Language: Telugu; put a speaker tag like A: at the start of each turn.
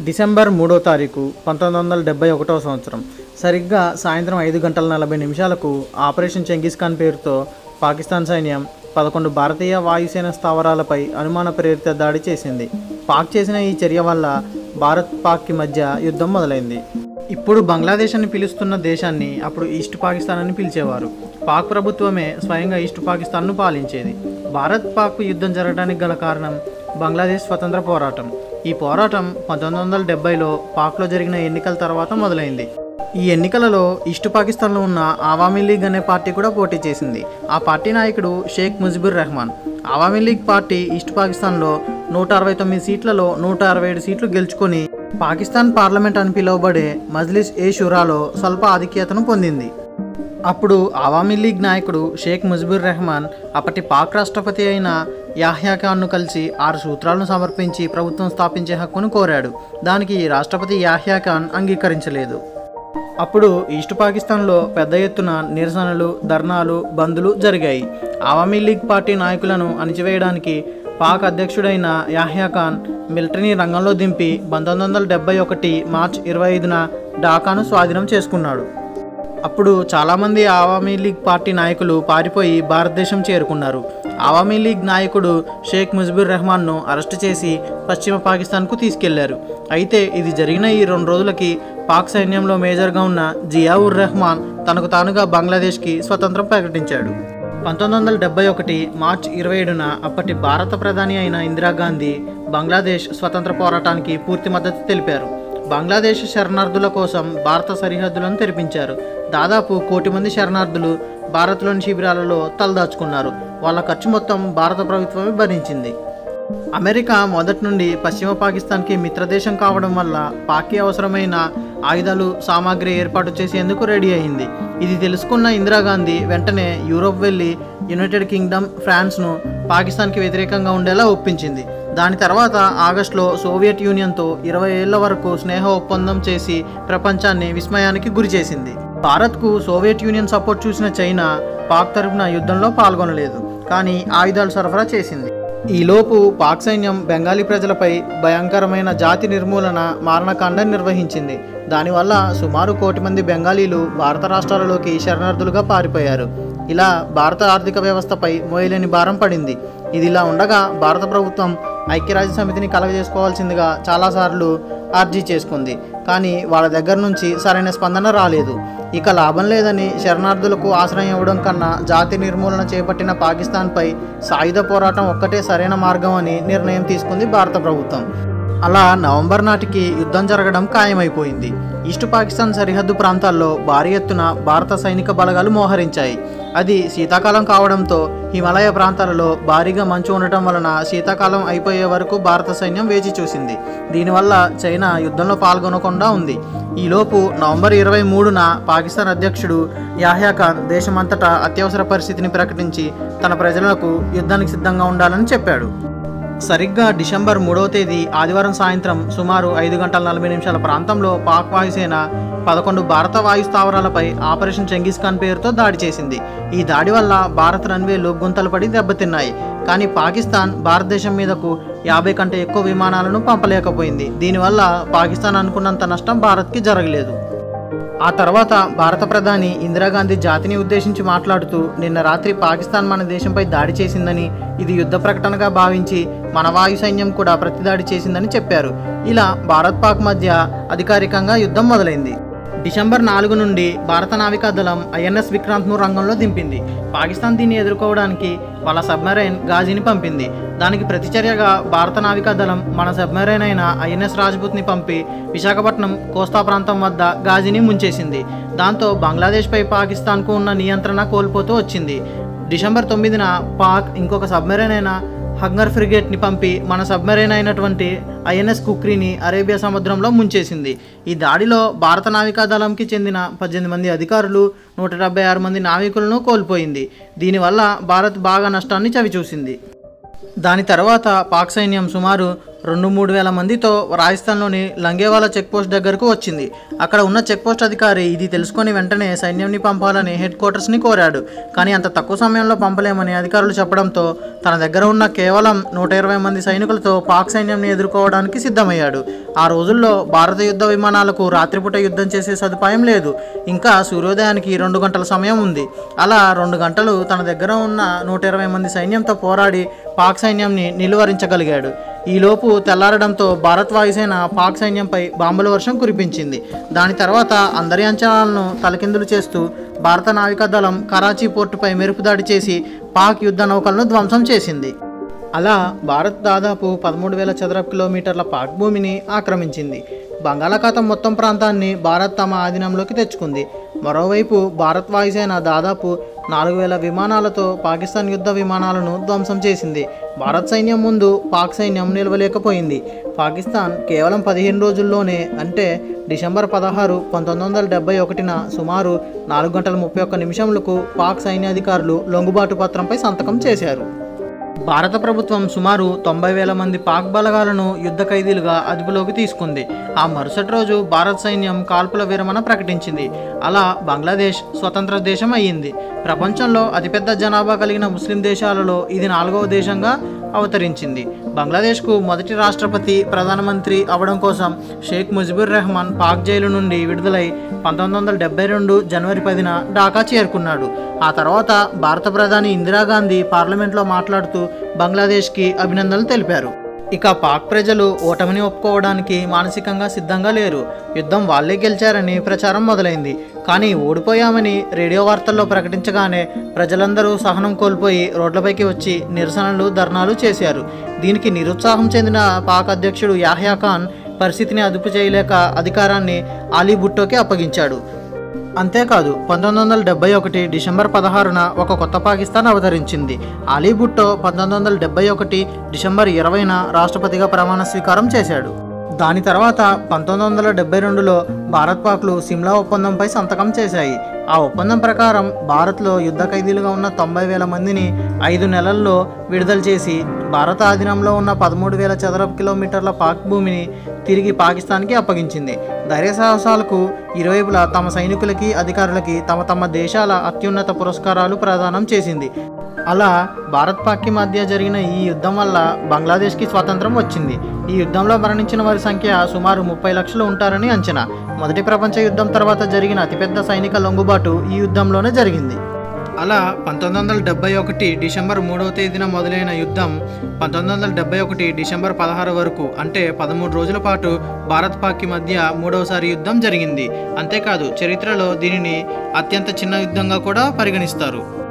A: డిసెంబర్ 3వ తారీఖు 1971 సంవత్సరం సరిగ్గా సాయంత్రం 5:40 ఆపరేషన్ చెంగిస్ ఖాన్ పేరుతో పాకిస్తాన్ సైన్యం 11 భారతీయ వాయుసేన స్థావరాలపై అనుమాన ప్రేరిత దాడి చేసింది. పాక్ చేసిన ఈ చర్య వల్ల భారత్ పాక్కి మధ్య యుద్ధం మొదలైంది. ఇప్పుడు బంగ్లాదేశ్ అని పిలుస్తున్న దేశాన్ని అప్పుడు ఈస్ట్ పాకిస్తాన్ అని పిలిచేవారు. పాక్ ప్రభుత్వమే స్వయంగా ఈస్ట్ పాకిస్తాన్ను పాలించేది. భారత్ పాక్ యుద్ధం జరగడానికి గల కారణం బంగ్లాదేశ్ స్వతంత్ర పోరాటం. ఈ పోరాటం 1970లో పాక్లో జరిగిన ఎన్నికల తర్వాత మొదలైంది. ఈ ఎన్నికలలో ఈస్ట్ పాకిస్తాన్లో ఉన్న ఆవామీ లీగ్ అనే పార్టీ కూడా పోటీ చేసింది. ఆ పార్టీ నాయకుడు Sheikh Mujibur Rahman. Awami league party east పాకిస్తాన్లో 169 సీట్లలో 167 సీట్లు గెలుచుకొని పాకిస్తాన్ పార్లమెంట్ అని పిలువబడే మజ్లిస్ ఏ షురాలో స్వల్ప ఆధిక్యతను పొందింది. అప్పుడు ఆవామీ లీగ్ నాయకుడు షేక్ ముజిబుర్ రెహమాన్ అప్పటి పాక్ రాష్ట్రపతి అయిన యాహ్యా ఖాన్ను కలిసి 6 సూత్రాలను సమర్పించి ప్రభుత్వం స్థాపించే హక్కును కోరాడు. దానికి రాష్ట్రపతి యాహ్యా ఖాన్ అంగీకరించలేదు. అప్పుడు ఈస్ట్ పాకిస్తాన్లో పెద్ద ఎత్తున నిరసనలు, ధర్నాలు, బంద్లు జరిగాయి. ఆవామీ లీగ్ పార్టీ నాయకులను అణిచివేయడానికి పాక్ అధ్యక్షుడైన యాహ్యా ఖాన్ మిలిటరీని రంగంలో దింపి 1971 మార్చి 25న ఢాకాను స్వాధీనం చేసుకున్నాడు. అప్పుడు చాలామంది ఆవామీ లీగ్ పార్టీ నాయకులు పారిపోయి భారతదేశం చేరుకున్నారు. ఆవామీ లీగ్ నాయకుడు షేక్ ముజిబుర్ రెహమాన్ను అరెస్టు చేసి పశ్చిమ పాకిస్తాన్కు తీసుకెళ్లారు. అయితే ఇది జరిగిన ఈ 2 రోజులకి పాక్ సైన్యంలో మేజర్గా ఉన్న జియా ఉర్ రెహమాన్ తనకు తానుగా బంగ్లాదేశ్కి స్వతంత్రం ప్రకటించాడు. 1971 మార్చి 27న అప్పటి భారత ప్రధాని అయిన ఇందిరాగాంధీ బంగ్లాదేశ్ స్వతంత్ర పోరాటానికి పూర్తి మద్దతు తెలిపారు. బంగ్లాదేశ్ శరణార్థుల కోసం భారత సరిహద్దులను తెరిపించారు. దాదాపు 1 కోటి మంది శరణార్థులు భారత్లోని శిబిరాలలో తలదాచుకున్నారు. వాళ్ళ ఖర్చు మొత్తం భారత ప్రభుత్వమే భరించింది. అమెరికా మొదటి నుండి పశ్చిమ పాకిస్తాన్కి మిత్రదేశం కావడం వల్ల పాక్కి అవసరమైన ఆయుధాలు, సామాగ్రి ఏర్పాటు చేసేందుకు రెడీ అయింది. ఇది తెలుసుకున్న ఇందిరాగాంధీ వెంటనే యూరోప్ వెళ్ళి యునైటెడ్ కింగ్డమ్, ఫ్రాన్స్ను పాకిస్తాన్కి వ్యతిరేకంగా ఉండేలా ఒప్పించింది. దాని తర్వాత ఆగస్టులో సోవియట్ యూనియన్తో 20 ఏళ్ల వరకు స్నేహ ఒప్పందం చేసి ప్రపంచాన్ని విస్మయానికి గురి చేసింది. భారత్కు సోవియట్ యూనియన్ సపోర్ట్ చూసిన చైనా పాక్ తరఫున యుద్ధంలో పాల్గొనలేదు, కానీ ఆయుధాలు సరఫరా చేసింది. ఈలోపు పాక్ సైన్యం బెంగాలీ ప్రజలపై భయంకరమైన జాతి నిర్మూలన మారణకాండ నిర్వహించింది. దానివల్ల సుమారు 1 కోటి మంది బెంగాలీలు భారత రాష్ట్రాలలోకి శరణార్థులుగా పారిపోయారు. ఇలా భారత ఆర్థిక వ్యవస్థపై మోయలేని భారం పడింది. ఇదిలా ఉండగా భారత ప్రభుత్వం ఐక్యరాజ్య సమితిని కలగజేసుకోవాల్సిందిగా చాలాసార్లు అర్జీ చేసుకుంది, కానీ వాళ్ళ దగ్గర నుంచి సరైన స్పందన రాలేదు. ఇక లాభం లేదని శరణార్థులకు ఆశ్రయం ఇవ్వడం కన్నా జాతి నిర్మూలన చేపట్టిన పాకిస్తాన్పై సాయుధ పోరాటం ఒక్కటే సరైన మార్గం అని నిర్ణయం తీసుకుంది భారత ప్రభుత్వం. అలా నవంబర్ నాటికి యుద్ధం జరగడం ఖాయమైపోయింది. ఈస్ట్ పాకిస్తాన్ సరిహద్దు ప్రాంతాల్లో భారీ ఎత్తున భారత సైనిక బలగాలు మోహరించాయి. అది శీతాకాలం కావడంతో హిమాలయ ప్రాంతాలలో భారీగా మంచు ఉండటం వలన శీతాకాలం అయిపోయే వరకు భారత సైన్యం వేచి చూసింది. దీనివల్ల చైనా యుద్ధంలో పాల్గొనకుండా ఉంది. ఈలోపు నవంబర్ 23న పాకిస్తాన్ అధ్యక్షుడు యాహ్యా ఖాన్ దేశమంతటా అత్యవసర పరిస్థితిని ప్రకటించి తన ప్రజలకు యుద్ధానికి సిద్ధంగా ఉండాలని చెప్పాడు. సరిగ్గా డిసెంబర్ 3వ తేదీ ఆదివారం సాయంత్రం సుమారు 5:40 ప్రాంతంలో పాక్ వాయుసేన 11 భారత వాయు స్థావరాలపై ఆపరేషన్ చెంగిస్ ఖాన్ పేరుతో దాడి చేసింది. ఈ దాడి వల్ల భారత రన్వేలు గుంతలు పడి దెబ్బతిన్నాయి. కానీ పాకిస్తాన్ భారతదేశం మీదకు 50 కంటే ఎక్కువ విమానాలను పంపలేకపోయింది. దీనివల్ల పాకిస్తాన్ అనుకున్నంత నష్టం భారత్కి జరగలేదు. ఆ తర్వాత భారత ప్రధాని ఇందిరాగాంధీ జాతిని ఉద్దేశించి మాట్లాడుతూ, నిన్న రాత్రి పాకిస్తాన్ మన దేశంపై దాడి చేసిందని, ఇది యుద్ధ ప్రకటనగా భావించి మన వాయు సైన్యం కూడా ప్రతిదాడి చేసిందని చెప్పారు. ఇలా భారత్ పాక్ మధ్య అధికారికంగా యుద్ధం మొదలైంది. డిసెంబర్ 4 నుండి భారత నావికా దళం INS విక్రాంత్ను రంగంలో దింపింది. పాకిస్తాన్ దీన్ని ఎదుర్కోవడానికి వాళ్ళ సబ్మెరైన్ గాజీని పంపింది. దానికి ప్రతిచర్యగా భారత నావికా దళం మన సబ్మెరైన్ అయిన INS రాజ్పుత్ని పంపి విశాఖపట్నం కోస్తా ప్రాంతం వద్ద గాజీని ముంచేసింది. దాంతో బంగ్లాదేశ్పై పాకిస్తాన్కు ఉన్న నియంత్రణ కోల్పోతూ వచ్చింది. డిసెంబర్ 9న పాక్ ఇంకొక సబ్మెరైన్ అయిన హంగర్ ఫ్రిగేట్ని పంపి మన సబ్మెరైన్ అయినటువంటి INS కుక్రీని అరేబియా సముద్రంలో ముంచేసింది. ఈ దాడిలో భారత నావికా దళంకి చెందిన 18 మంది అధికారులు, 176 మంది నావికులను కోల్పోయింది. దీనివల్ల భారత్ బాగా నష్టాన్ని చవిచూసింది. దాని తర్వాత పాక్ సైన్యం సుమారు 2-3 వేల మందితో రాజస్థాన్లోని లంగేవాలా చెక్పోస్ట్ దగ్గరకు వచ్చింది. అక్కడ ఉన్న చెక్పోస్ట్ అధికారి ఇది తెలుసుకొని వెంటనే సైన్యంని పంపాలని హెడ్ క్వార్టర్స్ని కోరాడు. కానీ అంత తక్కువ సమయంలో పంపలేమని అధికారులు చెప్పడంతో తన దగ్గర ఉన్న కేవలం 120 మంది సైనికులతో పాక్ సైన్యంని ఎదుర్కోవడానికి సిద్ధమయ్యాడు. ఆ రోజుల్లో భారత యుద్ధ విమానాలకు రాత్రిపూట యుద్ధం చేసే సదుపాయం లేదు. ఇంకా సూర్యోదయానికి 2 గంటల సమయం ఉంది. అలా 2 గంటలు తన దగ్గర ఉన్న 120 మంది సైన్యంతో పోరాడి పాక్ సైన్యంని నిలువరించగలిగాడు. ఈలోపు తెల్లారడంతో భారత్ వాయుసేన పాక్ సైన్యంపై బాంబుల వర్షం కురిపించింది. దాని తర్వాత అందరి అంచనాలను తలకిందులు చేస్తూ భారత నావికాదళం కరాచీ పోర్టుపై మెరుపుదాడి చేసి పాక్ యుద్ధ నౌకలను ధ్వంసం చేసింది. అలా భారత్ దాదాపు 13,000 చదరపు కిలోమీటర్ల పాక్ భూమిని ఆక్రమించింది. బంగాళాఖాతం మొత్తం ప్రాంతాన్ని భారత్ తమ ఆధీనంలోకి తెచ్చుకుంది. మరోవైపు భారత్ వాయుసేన దాదాపు 4,000 విమానాలతో పాకిస్తాన్ యుద్ధ విమానాలను ధ్వంసం చేసింది. భారత్ సైన్యం ముందు పాక్ సైన్యం నిలవలేకపోయింది. పాకిస్తాన్ కేవలం 15 రోజుల్లోనే అంటే డిసెంబర్ 16, 1971న సుమారు 4 గంటల 31 నిమిషములకు పాక్ సైన్యాధికారులు లొంగుబాటు పత్రంపై సంతకం చేశారు. భారత ప్రభుత్వం సుమారు 90,000 మంది పాక్ బలగాలను యుద్ధ ఖైదీలుగా అదుపులోకి తీసుకుంది. ఆ మరుసటి రోజు భారత సైన్యం కాల్పుల విరమణ ప్రకటించింది. అలా బంగ్లాదేశ్ స్వతంత్ర దేశం అయ్యింది. ప్రపంచంలో అతిపెద్ద జనాభా కలిగిన ముస్లిం దేశాలలో ఇది 4వ దేశంగా అవతరించింది. బంగ్లాదేశ్కు మొదటి రాష్ట్రపతి ప్రధానమంత్రి అవడం కోసం షేక్ ముజిబుర్ రెహమాన్ పాక్ జైలు నుండి విడుదలై 1972 జనవరి 10న ఢాకా చేరుకున్నాడు. ఆ తర్వాత భారత ప్రధాని ఇందిరాగాంధీ పార్లమెంట్లో మాట్లాడుతూ బంగ్లాదేశ్కి అభినందనలు తెలిపారు. ఇక పాక్ ప్రజలు ఓటమిని ఒప్పుకోవడానికి మానసికంగా సిద్ధంగా లేరు. యుద్ధం వాళ్లే గెలిచారని ప్రచారం మొదలైంది. కానీ ఓడిపోయామని రేడియో వార్తల్లో ప్రకటించగానే ప్రజలందరూ సహనం కోల్పోయి రోడ్లపైకి వచ్చి నిరసనలు, ధర్నాలు చేశారు. దీనికి నిరుత్సాహం చెందిన పాక్ అధ్యక్షుడు యాహ్యా ఖాన్ పరిస్థితిని అదుపు చేయలేక అధికారాన్ని అలీ భుట్టోకి అప్పగించాడు. అంతేకాదు 1971 డిసెంబర్ 16న ఒక కొత్త పాకిస్తాన్ అవతరించింది. అలీ భుట్టో 1971 డిసెంబర్ 20న రాష్ట్రపతిగా ప్రమాణ స్వీకారం చేశాడు. దాని తర్వాత 1972లో భారత్ పాక్లు సిమ్లా ఒప్పందంపై సంతకం చేశాయి. ఆ ఒప్పందం ప్రకారం భారత్లో యుద్ధ ఖైదీలుగా ఉన్న 90,000 మందిని 5 నెలల్లో విడుదల చేసి భారత ఆధీనంలో ఉన్న 13,000 చదరపు కిలోమీటర్ల పాక్ భూమిని తిరిగి పాకిస్తాన్కి అప్పగించింది. ధైర్య సాహసాలకు ఇరువైపులా తమ సైనికులకి, అధికారులకి తమ తమ దేశాల అత్యున్నత పురస్కారాలు ప్రదానం చేసింది. అలా భారత్ పాక్కి మధ్య జరిగిన ఈ యుద్ధం వల్ల బంగ్లాదేశ్కి స్వాతంత్రం వచ్చింది. ఈ యుద్ధంలో మరణించిన వారి సంఖ్య సుమారు 30 లక్షలు ఉంటారని అంచనా. మొదటి ప్రపంచ యుద్ధం తర్వాత జరిగిన అతిపెద్ద సైనిక లొంగుబాటు ఈ యుద్ధంలోనే జరిగింది. అలా 1971 డిసెంబర్ 3వ తేదీన మొదలైన యుద్ధం 1971 డిసెంబర్ 16 వరకు అంటే 13 రోజుల పాటు భారత్ పాక్కి మధ్య 3వసారి యుద్ధం జరిగింది. అంతేకాదు చరిత్రలో దీనిని అత్యంత చిన్న యుద్ధంగా కూడా పరిగణిస్తారు.